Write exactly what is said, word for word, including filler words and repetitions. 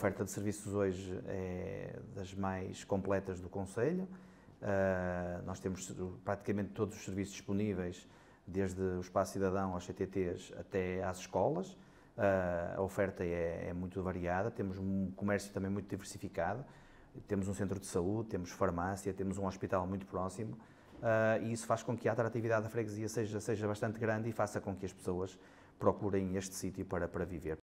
oferta de serviços hoje é das mais completas do concelho. Uh, nós temos praticamente todos os serviços disponíveis, desde o Espaço Cidadão aos C T Ts até às escolas. Uh, a oferta é, é muito variada, temos um comércio também muito diversificado, temos um centro de saúde, temos farmácia, temos um hospital muito próximo, uh, e isso faz com que a atratividade da freguesia seja, seja bastante grande e faça com que as pessoas procurem este sítio para, para viver.